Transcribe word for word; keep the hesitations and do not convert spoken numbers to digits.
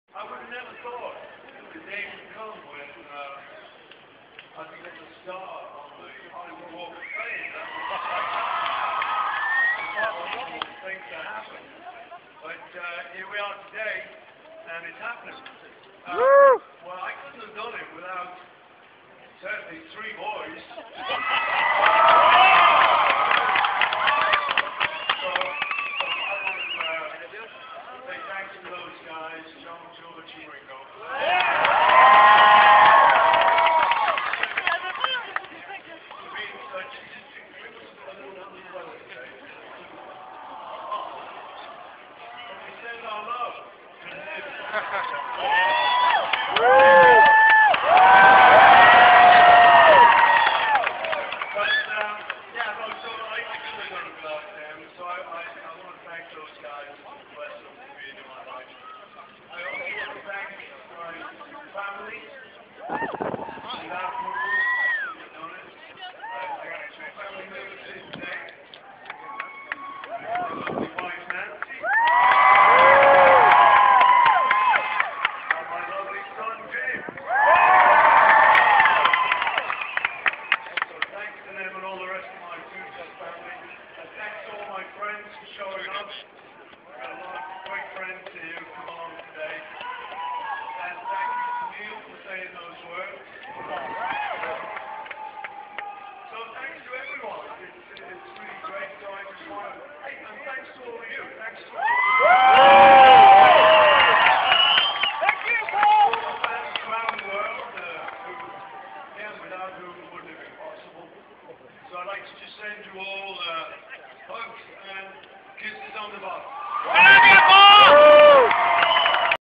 I would have never thought the day would come when uh, I could get the star on the Hollywood Walk of Fame. That was impossible thing to happen. But uh, here we are today, and it's happening. Uh, well, I couldn't have done it without certainly three boys. Family,